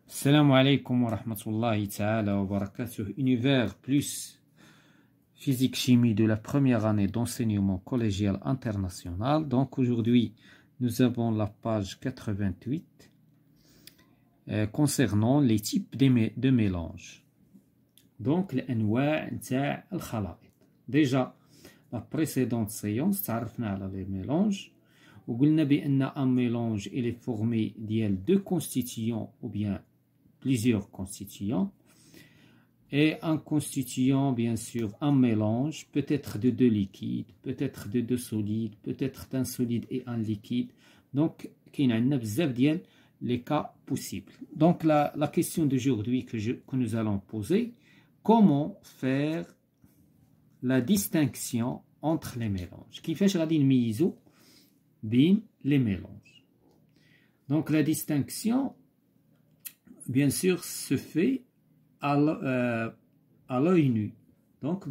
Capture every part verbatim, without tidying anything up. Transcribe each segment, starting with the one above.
Salam alaikum wa rahmatullahi ta'ala wa barakatuh. Univers plus physique-chimie de la première année d'enseignement collégial international. Donc aujourd'hui, nous avons la page quatre-vingt-huit euh, concernant les types de, mé de mélange. Donc, l'anwa' nta' al-khala'it. Déjà, la précédente séance, تعرفنا على les mélanges. وقلنا بأن un mélange il est formé de deux constituants ou bien plusieurs constituants. Et un constituant, bien sûr, un mélange, peut-être de deux liquides, peut-être de deux solides, peut-être d'un solide et un liquide. Donc, il y a les cas possibles. Donc, la, la question d'aujourd'hui que, que nous allons poser, comment faire la distinction entre les mélanges? Qui fait miso bin les mélanges. Donc, la distinction, bien sûr, se fait à l'œil nu. Donc,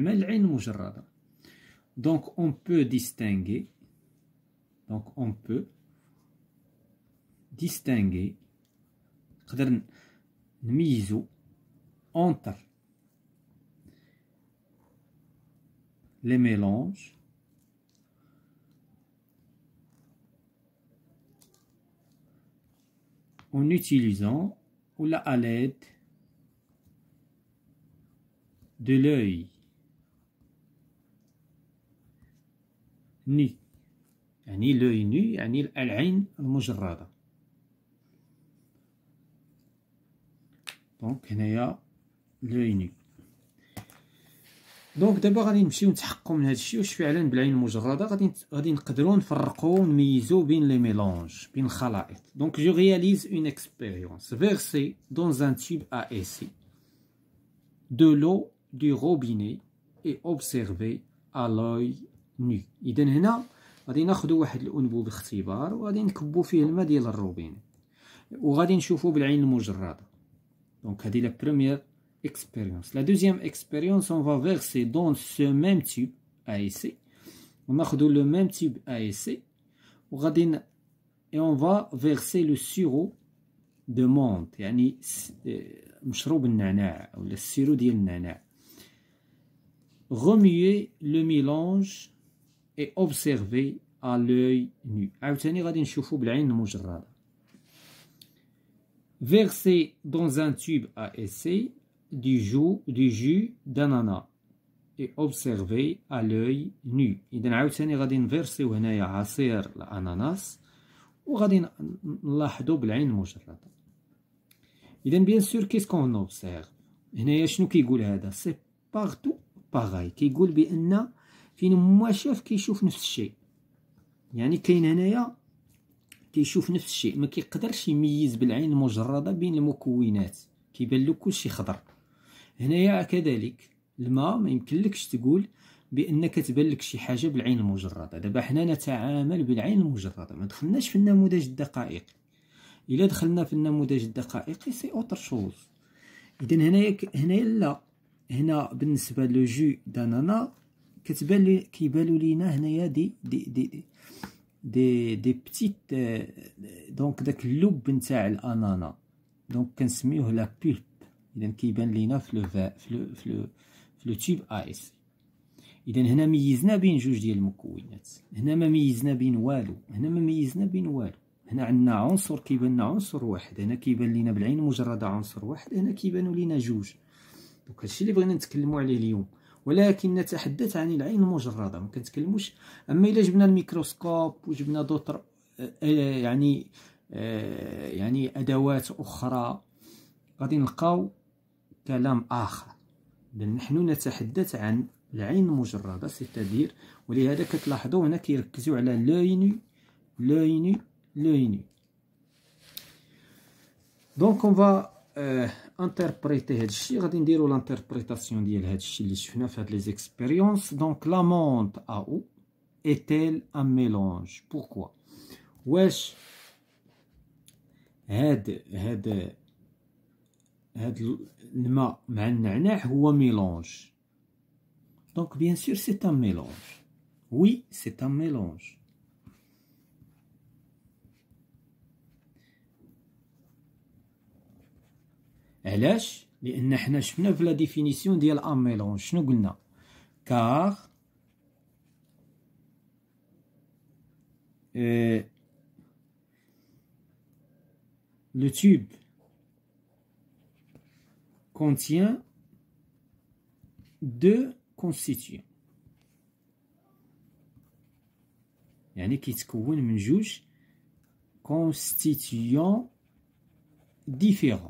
donc, on peut distinguer, donc, on peut distinguer entre les mélanges en utilisant ou à l'aide de l'œil nu. يعني l'œil nu يعني العين المجردة. donc هنايا l'œil nu. دونك دابا غادي نمشيو نتحققوا من هذا الشيء واش فعلا بالعين المجرده غادي غادي نقدروا نفرقوا ونميزوا بين لي ميلونج بين الخلائط. دونك جو réalise une expérience versée dans un tube à essai de l'eau du robinet et observée à l'œil nu. اذا هنا غادي ناخذوا واحد الانبوب اختبار وغادي نكبوا فيه الماء ديال الروبيني وغادي نشوفوا بالعين المجرده. دونك هذه لا بروميير expérience. La deuxième expérience, on va verser dans ce même tube à essai. On a le même tube à essai. Et on va verser le sirop de menthe. يعني مشروب النعناع ou le sirop ديال النعناع. Remuer le mélange et observer à l'œil nu. عاوتاني غادي نشوفوا بالعين المجردة. Verser dans un tube à essai du jus, du jus d'ananas et observer à l'œil nu. إذا عاوتاني غادي نفيرسيو هنايا عصير الأناناس وغادي نلاحظوا بالعين المجردة. إذا بيان سور كيس كون اوبسيرف هنايا شنو كيقول هذا؟ سي بارتو باغاي. كيقول بأن فين ما شاف كيشوف نفس الشيء. يعني كاين هنايا كيشوف نفس الشيء ما كيقدرش يميز بالعين المجردة بين المكونات كيبان له كلشي خضر. هنايا كذلك الماء ما يمكنلكش تقول بانك تبان لك شي حاجه بالعين المجرده. دابا حنا نتعامل بالعين المجرده ما دخلناش في النموذج الدقائقي. الا دخلنا في النموذج الدقائقي سي اوتر شوز. اذا هنايا هنايا لا هنا بالنسبه لو جو دانانا كتبان لي كيبانوا لينا هنايا دي دي دي دي دي, دي بتيت دونك داك اللب نتاع الانانا دونك كنسميوه لا بولب. اذا كيبان لينا في لو في لو في لو في لو تيوب ايس. اذا هنا ميزنا بين جوج ديال المكونات. هنا ما ميزنا بين والو. هنا ما ميزنا بين والو. هنا عندنا عنصر كيبان لنا عنصر واحد. هنا كيبان لينا بالعين المجرده عنصر واحد. هنا كيبانوا لينا جوج. دونك هادشي اللي بغينا نتكلموا عليه اليوم. ولكن نتحدث عن العين المجرده ما كنتكلموش. اما الا جبنا الميكروسكوب وجبنا دوطر يعني يعني ادوات اخرى غادي نلقاو كلام آخر. نحن نتحدث عن العين المجردة سيتادير. ولهذا كتلاحظوا هنا كيركزوا على لوي نو لوي نو لوي نو. دونك اون فا انتربريتي هاد الشيء. غادي نديرو لانتربريتاسيون ديال هاد الشيء اللي شفنا في هاد لي زيكسبيريونس. دونك لا مونت ا او ايتيل ان ميلونج. بوركوا واش هاد هاد هاد الماء مع النعناع هو ميلونج؟ دونك بيان سور سي ان ميلونج. وي سي ان ميلونج. علاش؟ لأن حنا شفنا في لا ديفينيسيون ديال ان ميلونج شنو قلنا؟ كار euh, le tube contient deux constituants. يعني كيتكون من جوج constituants différents.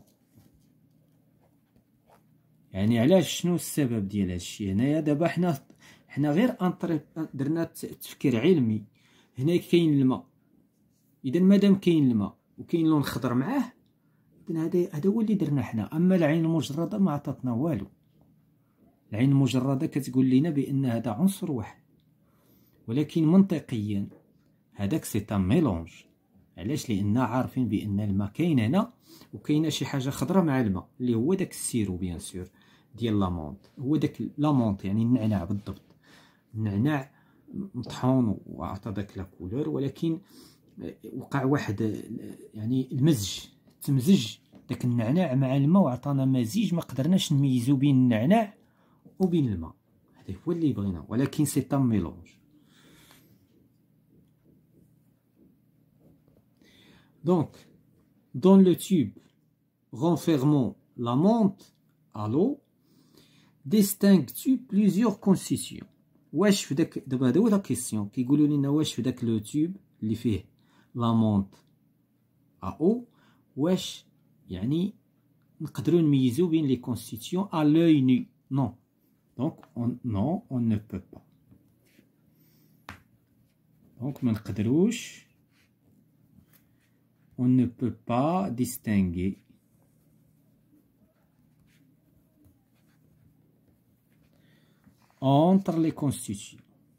يعني علاش شنو السبب ديال هادشي؟ هنايا دابا حنا حنا غير انطري درنا تفكير علمي. هنا كاين الماء، اذا مادام كاين الماء وكاين لون خضر معاه، اذا هذا هذا هو اللي درنا حنا. اما العين المجرده ما عطاتنا والو. العين المجرده كتقول لنا بان هذا عنصر واحد، ولكن منطقيا هذاك سي ان ميلونج. علاش؟ لان عارفين بان الماء كاين هنا وكاينه شي حاجه خضراء مع الماء اللي هو داك السيرو بيان سور ديال لامونط، هو داك لامونط يعني النعناع بالضبط. النعناع مطحون وعطى داك لا كولور، ولكن وقع واحد يعني المزج، تمزج داك النعناع مع الماء وعطانا مزيج ما قدرناش نميزو بين النعناع وبين الماء. هذا هو اللي بغينا، ولكن سي ان ميلونج. Donc, dans le tube renfermant la menthe à l'eau, distingues-tu plusieurs constituants. واش في داك دابا هذا هو لا كيسيون، كيقولوا لنا واش في داك لو تيوب اللي فيه لا مونط ا او، واش يعني نقدروا نميزوا بين لي كونستيتيون ا لوي نو؟ نو. دونك اون نو اون نو بو با. دونك ما نقدروش on ne peut pas distinguer entre les constituants.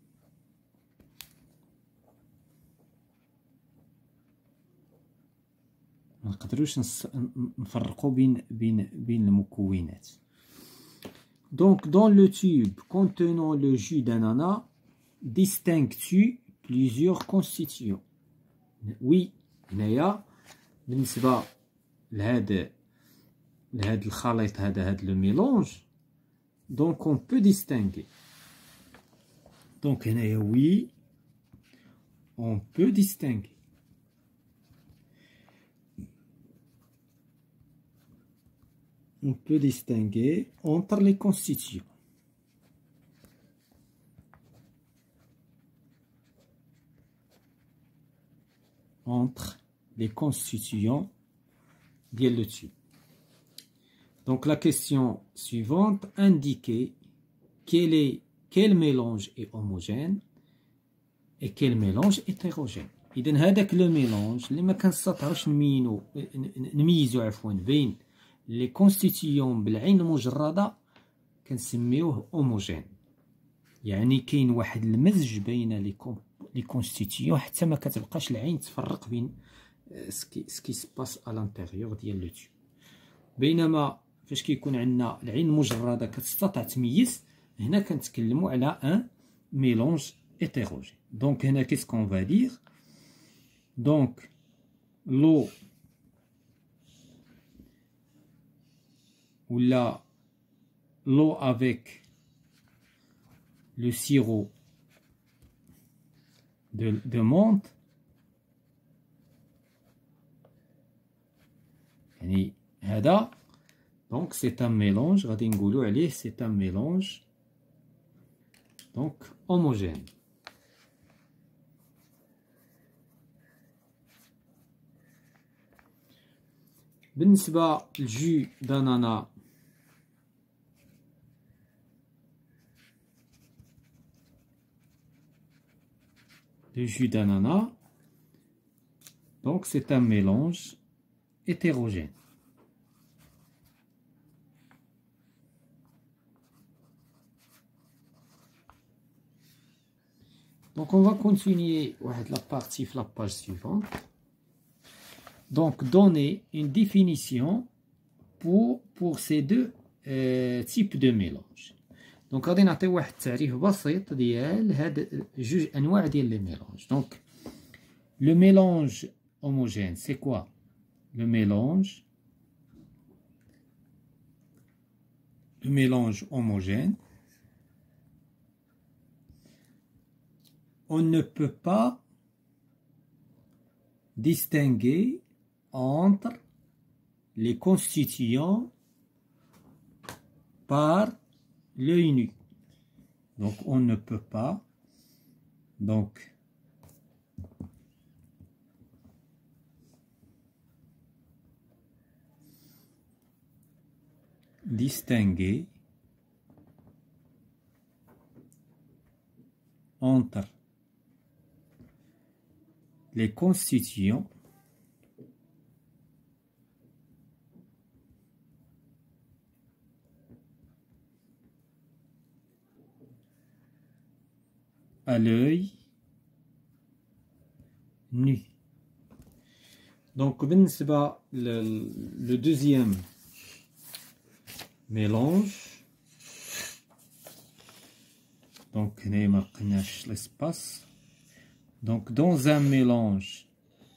ما نقدروش نفرقوا بين بين بين المكونات. Donc dans le tube contenant le jus d'ananas, distingues-tu plusieurs constituants? Oui. هنايا بالنسبه لهذا لهذا الخليط هذا هذا لو ميلونج، دونك اون بو ديستينغي. دونك هنايا وي اون بو ديستينغي. اون بو ديستينغي entre les constituants. entre les constituants de le tube. Donc la question suivante, indiquez quel est quel mélange est homogène et quel mélange hétérogène. إذن هذاك لو ميلونج اللي ما كنستطيعوش نمينو نميزو عفوا بين لي كونستيتيون بالعين المجرده كنسميوه هوموجين. يعني كاين واحد المزج بين لي لي كونستيتيون حتى ما كتبقاش العين تفرق بين سكي سكي سباس ا لانتيريور ديال لو تيوب. بينما فاش كيكون عندنا العين المجرده كتستطيع تميز، هنا كنتكلموا على ان ميلونج hétérogène. دونك هنا qu'est-ce qu'on va dire? Donc l'eau ou la l'eau avec le sirop de, de menthe, يعني هذا donc c'est un mélange غادي نقولوا عليه c'est un mélange donc homogène. بالنسبة للجو دانانا le jus d'ananas, donc c'est un mélange hétérogène. Donc on va continuer la partie la page suivante. Donc donner une définition pour, pour ces deux euh, types de mélange. Donc غادي نعطي واحد التعريف بسيط ديال هاد جوج انواع ديال لي ميلونج. Donc le mélange homogène c'est quoi? Le mélange le mélange homogène, on ne peut pas distinguer entre les constituants par l'œil nu. Donc on ne peut pas donc distinguer entre les constituants à l'œil nu. Donc, بالنسبة le, le deuxième mélange, donc l'espace. Donc, dans un mélange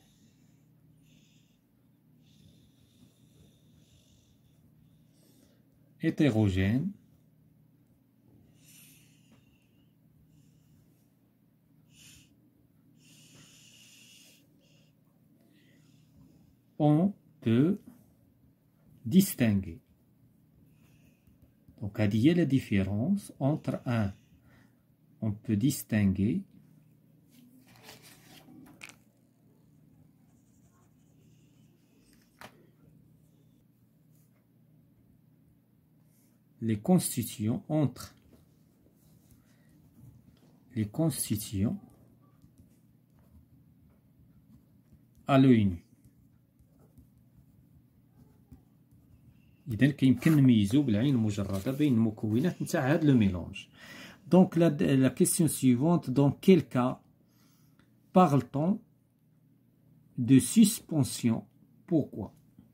hétérogène, on peut distinguer. Donc, il y a la différence entre un, on peut distinguer les constituants entre les constituants à l'œil nu. إذا كيمكن نميزو بالعين المجردة بين المكونات نتاع هذا لو ميلونج. Donc la, la question suivante, dans quel cas parle-t-on de suspension? Pourquoi?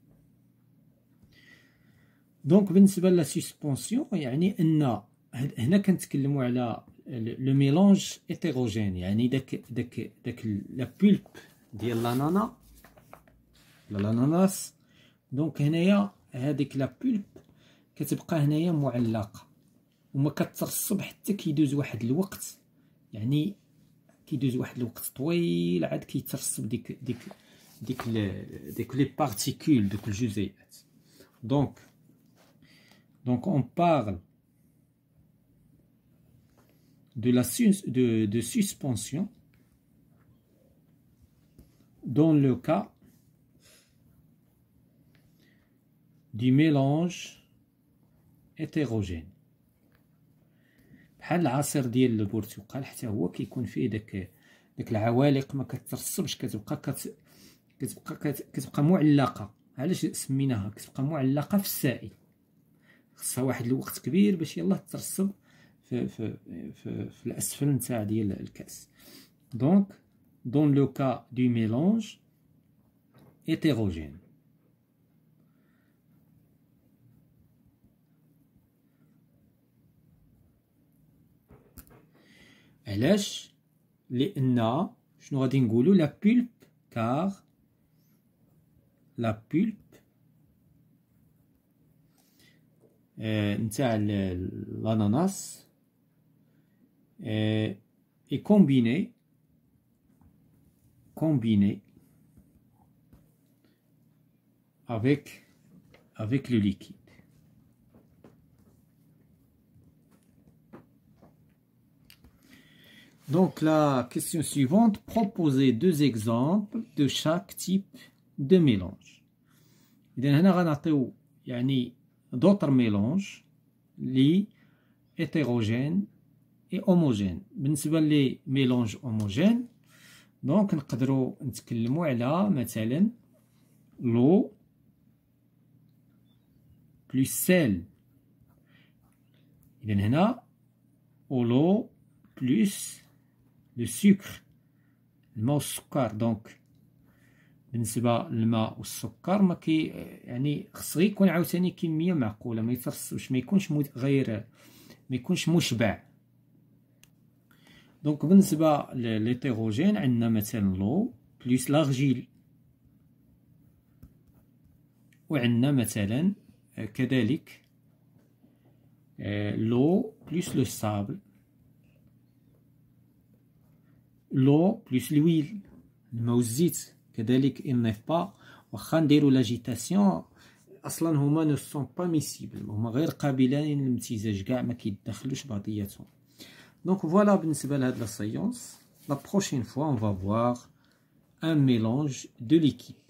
Donc بالنسبة لا suspension يعني أن هنا كنتكلموا على لو ميلونج هيتيروجين، يعني داك داك داك لا بولب ديال لانانا الاناناس. دونك هنايا هذيك لا بولب كتبقى هنايا معلقه وما كترسب حتى كيدوز واحد الوقت، يعني كيدوز واحد الوقت طويل عاد كيترسب ديك ديك ديك ديك لي بارتيكول دوك الجزيئات. دونك دونك اون بارل de la de, de suspension dans le cas du mélange hétérogène. بحال العصير ديال البرتقال حتى هو كيكون فيه داك داك العوالق ما كترسبش، كتبقى كت كتبقى كتبقى معلقه. علاش سميناها كتبقى معلقه في السائل؟ خصها واحد الوقت كبير باش يلاه ترسب في في في, في الاسفل نتاع ديال الكاس. دونك dans le cas du mélange hétérogène. علاش؟ لأن شنو غادي نقولو لا بولب كار لا بولب نتاع الاناناس est combiné combiné avec avec le liquide. Donc la question suivante, proposez deux exemples de chaque type de mélange. إذا هنا غنعطيو يعني d'autres mélanges li hétérogènes et homogènes. بالنسبة لي mélange homogène دونك نقدروا نتكلموا على مثلا l'eau plus sel. إذا هنا l'eau plus le sucre، الماء والسكر. دونك بالنسبة للماء والسكر ما كي يعني خص غير يكون عاوتاني كمية معقولة، ما يترسبش، ما يكونش غير ما يكونش مشبع. دونك بالنسبة للهيتيروجين عندنا مثلا لو بليس لارجيل، وعندنا مثلا كذلك l'eau plus le sable, l'eau plus l'huile الماء والزيت كذلك ils n'aiment pas واخا نديرو لاجيتاسيون اصلا هما ne sont pas miscibles هما غير قابلين للامتزاج كاع ما كيدخلوش بعضياتهم. Donc voilà بالنسبه لهاد لا سيونس. La prochaine fois on va voir un mélange de liquide.